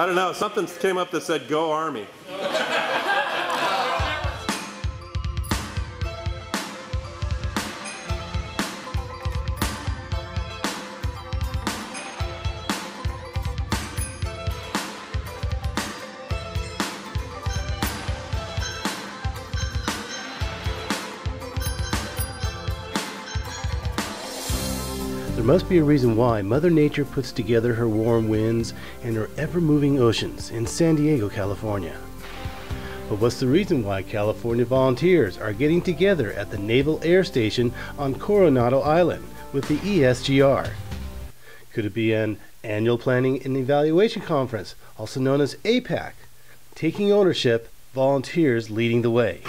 I don't know, something came up that said, "Go Army." There must be a reason why Mother Nature puts together her warm winds and her ever-moving oceans in San Diego, California. But what's the reason why California volunteers are getting together at the Naval Air Station on Coronado Island with the ESGR? Could it be an annual planning and evaluation conference, also known as APAC? Taking ownership, volunteers leading the way.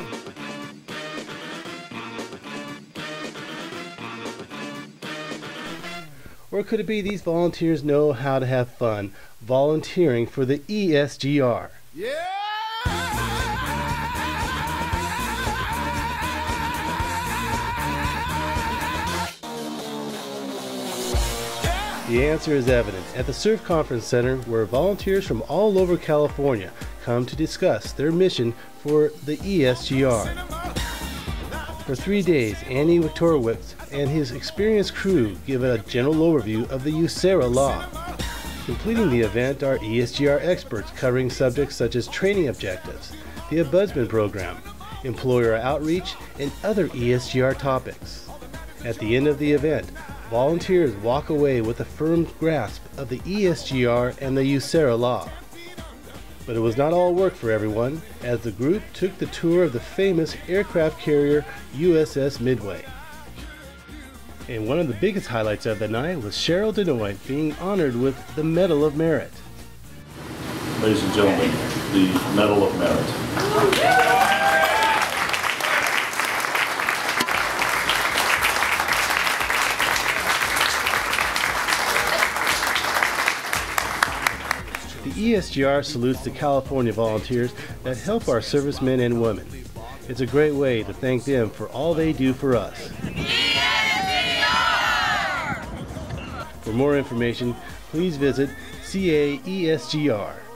Or could it be these volunteers know how to have fun volunteering for the ESGR? Yeah! The answer is evident at the Surf Conference Center, where volunteers from all over California come to discuss their mission for the ESGR. For 3 days, Andy Wiktorowicz and his experienced crew give a general overview of the USERRA law. Completing the event are ESGR experts covering subjects such as training objectives, the Ombudsman program, employer outreach, and other ESGR topics. At the end of the event, volunteers walk away with a firm grasp of the ESGR and the USERRA law. But it was not all work for everyone, as the group took the tour of the famous aircraft carrier USS Midway. And one of the biggest highlights of the night was Cheryl Denoy being honored with the Medal of Merit. Ladies and gentlemen, the Medal of Merit. The ESGR salutes the California volunteers that help our servicemen and women. It's a great way to thank them for all they do for us. For more information, please visit CAESGR.